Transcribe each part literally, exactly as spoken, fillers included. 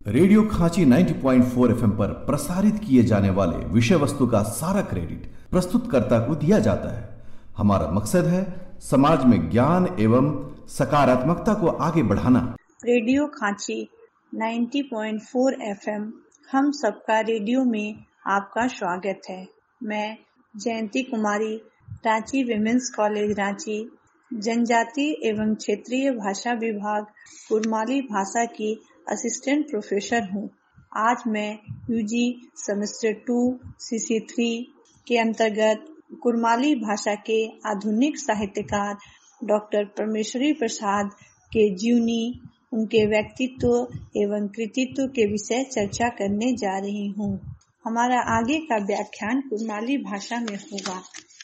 Radio खांची नब्बे point चार FM पर प्रसारित किए जाने वाले विषय वस्तु का सारा क्रेडिट प्रस्तुतकर्ता को दिया जाता है। हमारा मकसद है समाज में ज्ञान एवं सकारात्मकता को आगे बढ़ाना। रेडियो खांची नब्बे पॉइंट चार एफएम हम सबका रेडियो में आपका स्वागत है। मैं जयंती कुमारी, रांची विमेंस कॉलेज रांची, जनजाति एवं क्षेत्रीय भाषा विभाग कुरमाली भाषा की असिस्टेंट प्रोफेसर हूँ। आज मैं UG semester two CC three के अंतर्गत कुरमाली भाषा के आधुनिक साहित्यकार डॉक्टर परमेश्वरी प्रसाद के जीवनी, उनके व्यक्तित्व एवं कृतित्व के विषय चर्चा करने जा रही हूँ। हमारा आगे का व्याख्यान कुरमाली भाषा में होगा।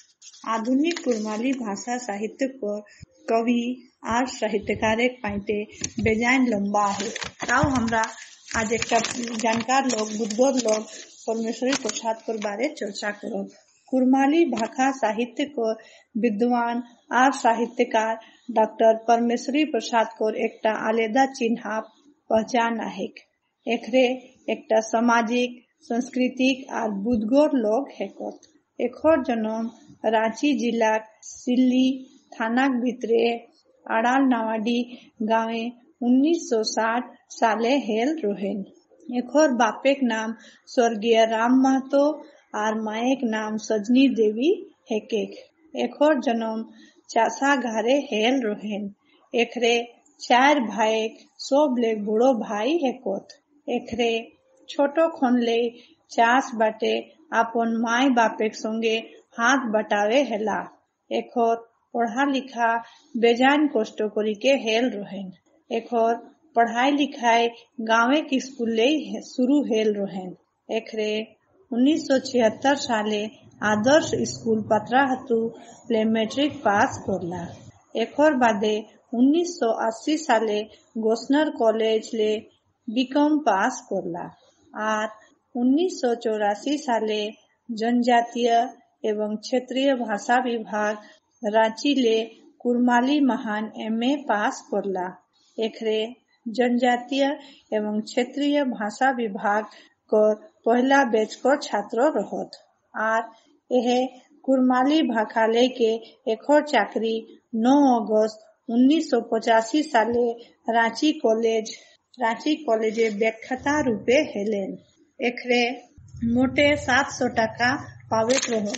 आधुनिक कुरमाली भाषा साहित्य को कवि और साहित्यकार एक पाइटे बेजान लंबा है। ताऊ हमरा आज एक जानकार लोग बुद्धगोर लोग परमेश्वरी प्रसाद पर बारे चर्चा करो। कुरमाली भाषा साहित्य को विद्वान और साहित्यकार डॉक्टर परमेश्वरी प्रसाद को एकटा आलेदा चिन्ह पहचान है। एकरे एकटा सामाजिक, सांस्कृतिक और बुद्धगोर लोग है। एखर जन्म रांची जिला सिल्ली थाना भितरे आड़ाल नावाडी गाँवे उन्नीस सौ साठ साले हेल रोहेन। एखर बापेक नाम स्वर्गीय राम महतो और माएक नाम सजनी देवी हेकेक। एखर जन्म चासा घरे हेल रोहेन। एकरे चार भाईक सब ले बड़ो भाई हेकोत। एकरे छोटो खनले चास बाटे अपन माय बापेक संगे हाथ बटावे हेला। एखर पढ़ा लिखा बेजान कष्ट करी के हेल रोहेन। एखर पढ़ाई लिखाई गाँवे की स्कूल ले शुरू हेल रोहेन। एकरे उन्नीस सौ छिहत्तर साले आदर्श स्कूल पतराहतु ले मैट्रिक पास करला। एखर बादे उन्नीस सौ अस्सी साले गोस्नर कॉलेज ले बीकॉम पास करला और उन्नीस सौ चौरासी साले जनजातीय एवं क्षेत्रीय भाषा विभाग रांची ले कुरमाली महान एमए पास करला। एकरे जनजातीय एवं क्षेत्रीय भाषा विभाग को पहला बैच को छात्र रहत और यह कुरमाली भाषा लेके एखर चाकरी नौ अगस्त उन्नीस सौ पचासी साले रांची कॉलेज रांची कॉलेज व्याख्याता रूपे हेलेन। एकरे मोटे सात सौ टका पावेत रहो।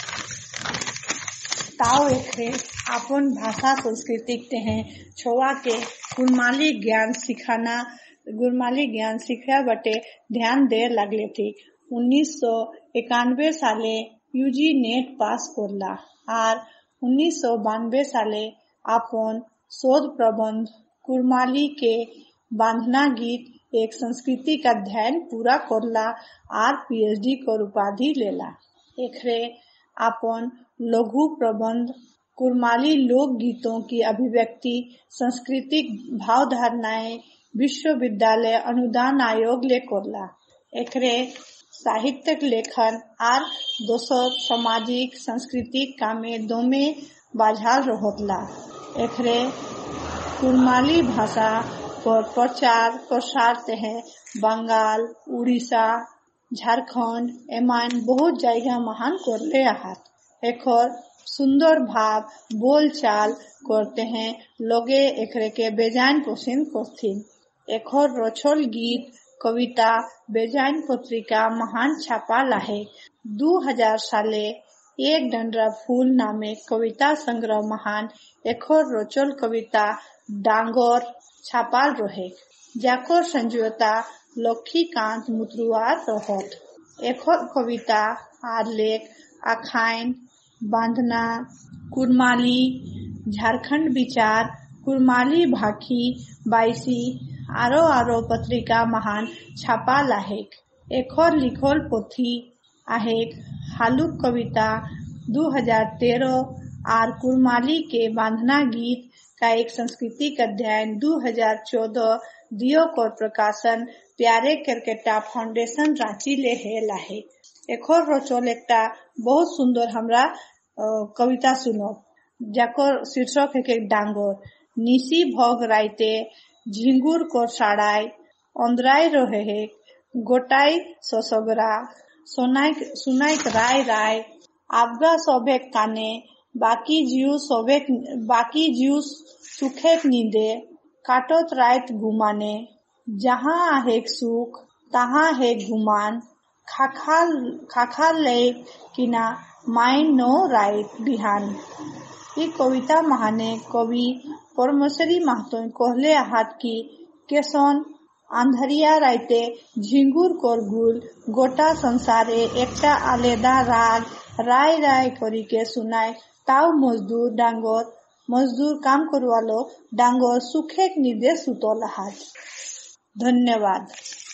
ताव एकरे अपन भाषा संस्कृति हैं छोवा के कुरमाली ज्ञान सिखाना गुरमाली ज्ञान सिखा बटे ध्यान दे लगले थी। उन्नीस सौ इक्यानवे साले यूजी नेट पास करला और उन्नीस सौ बानवे साले अपन शोध प्रबंध कुरमाली के बांधना गीत एक संस्कृति का अध्ययन पूरा करला और पीएचडी को उपाधि लेला। एकरे अपन लघु प्रबंध कुरमाली लोक गीतों की अभिव्यक्ति सांस्कृतिक भाव धारणाएं विश्वविद्यालय अनुदान आयोग ले करला। एकरे साहित्यिक लेखन और दोसर सामाजिक सांस्कृतिक कामे दोमे बाझाल रहतला। एकरे कुरमाली भाषा पर प्रचार प्रसार है बंगाल, उड़ीसा, झारखंड एमान बहुत जगह महान करले आहात। एखर सुंदर भाव बोल चाल करते हैं लोगे एकरे के बेजान पसंद करथिन। एखर रचल गीत कविता बेजान पत्रिका महान छापा लाहे। दो हज़ार साले एक डंडरा फूल नामे कविता संग्रह महान एखर रचल कविता डांगर छापाल रहे। जाकर संजुता लक्ष्मीकांत मुतरुआर रहत। एखर कविता आर लेख आखाइन बांधना कुरमाली झारखंड विचार कुरमाली भाखी बाईसी आरो आरो पत्रिका महान छापा लाहेक। एखर लिखल पोथी आहेक हालुक कविता दो हज़ार तेरह और कुरमाली के बांधना गीत का एक सांस्कृतिक अध्ययन दो हज़ार चौदह दियो कर प्रकाशन प्यारे केरकेटा फाउंडेशन रांची ले हेल आहे। एखर रचल एकटा बहुत सुंदर हमरा कविता सुनो जाकर शीर्षक है के डांगर। निशी भोग राइते झिंगुर को साड़ाय অন্ধ্রাই রহে গোটাই সসগরা সোনাই সুনাইক রায় রায় আবগা সবেক কানে বাকি জিউ সবেক বাকি জিউ সুখেক নিদে কাটত রাইত ঘুমানে যাহা হেক সুখ তাহা হেক ঘুমান খাখাল খাখাল লে কিনা মাইন নো রাইত বিহাन। ये कविता महाने कवि परमेश्वरी महतो कहले आहात की केसन आंधरिया राइते झिंगुर करगुल गोटा संसारे एकटा आलेदा राग राय राय करी के सुनाय ताव मजदूर डांगोर मजदूर काम करवालो डांगोर सुखेक निदे सुतोल आहात। धन्यवाद।